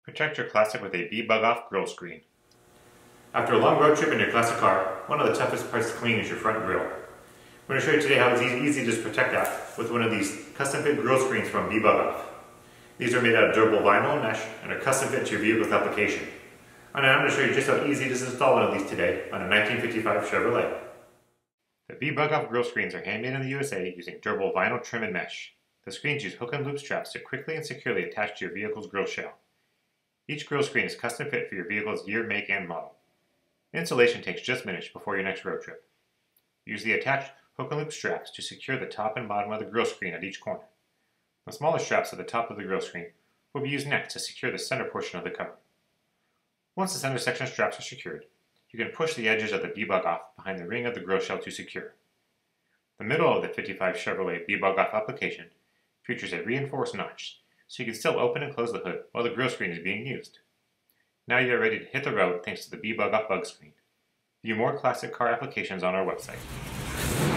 Protect your classic with a Bbugoff grille screen. After a long road trip in your classic car, one of the toughest parts to clean is your front grille. I'm going to show you today how it's easy to just protect that with one of these custom-fit grille screens from Bbugoff. These are made out of durable vinyl and mesh and are custom-fit to your vehicle's application. And I'm going to show you just how easy it is to install one of these today on a 1955 Chevrolet. The Bbugoff grille screens are handmade in the USA using durable vinyl trim and mesh. The screens use hook and loop straps to quickly and securely attach to your vehicle's grille shell. Each grille screen is custom fit for your vehicle's year, make, and model. Installation takes just minutes before your next road trip. Use the attached hook and loop straps to secure the top and bottom of the grille screen at each corner. The smaller straps at the top of the grille screen will be used next to secure the center portion of the cover. Once the center section straps are secured, you can push the edges of the Bbugoff behind the ring of the grille shell to secure. The middle of the 55 Chevrolet Bbugoff application features a reinforced notch, so you can still open and close the hood while the grille screen is being used. Now you are ready to hit the road thanks to the Bbugoff bug screen. View more classic car applications on our website.